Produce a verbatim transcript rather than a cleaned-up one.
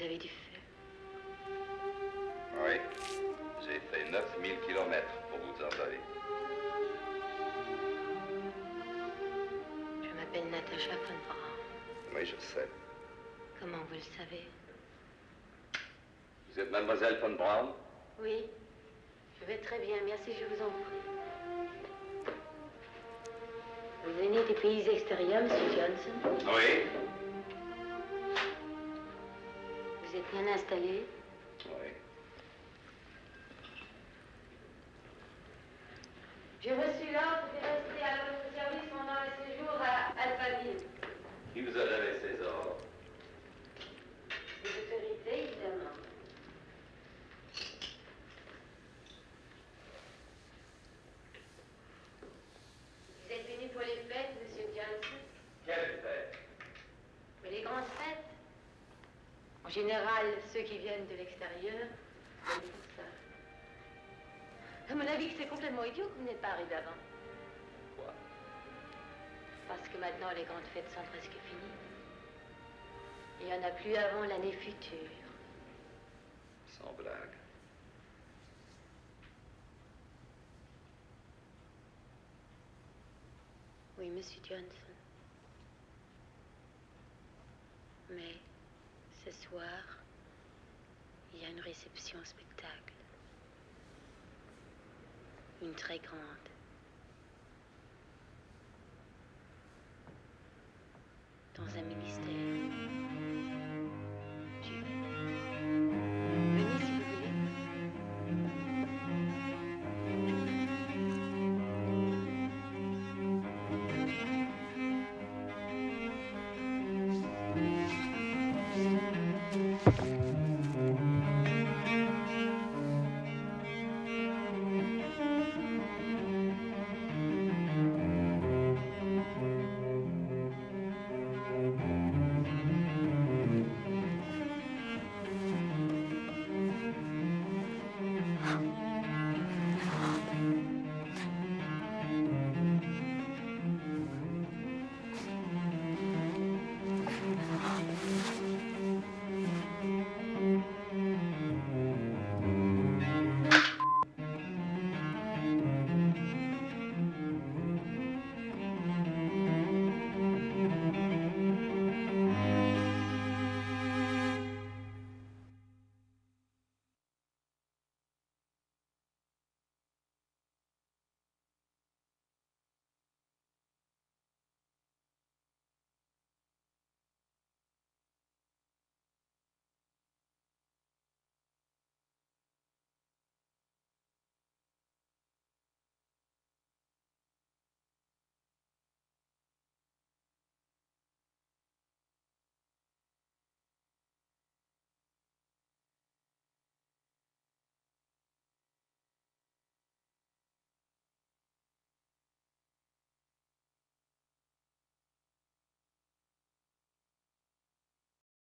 avez du feu. Oui. J'ai fait neuf mille kilomètres pour vous en donner. Je m'appelle Natacha von Braun. Oui, je sais. Comment vous le savez? Vous êtes mademoiselle von Braun? Oui. Je vais très bien, merci, je vous en prie. Vous venez des pays extérieurs, monsieur Johnson? Oui. Vous êtes bien installé? Oui. J'ai reçu l'ordre de rester à votre service pendant le séjour à Alphaville. Qui vous a donné ces ordres? Les autorités, évidemment. Vous êtes venu pour les fêtes, monsieur Johnson? Quelle fête? Mais les grandes fêtes. En général, ceux qui viennent de l'extérieur viennent pour ça. À mon avis, c'est complètement idiot que vous n'êtes pas arrivé avant. Quoi? Parce que maintenant, les grandes fêtes sont presque finies. Il n'y en a plus avant l'année future. Sans blague. Oui, monsieur Johnson. Mais ce soir, il y a une réception au spectacle. Une très grande. Dans un ministère.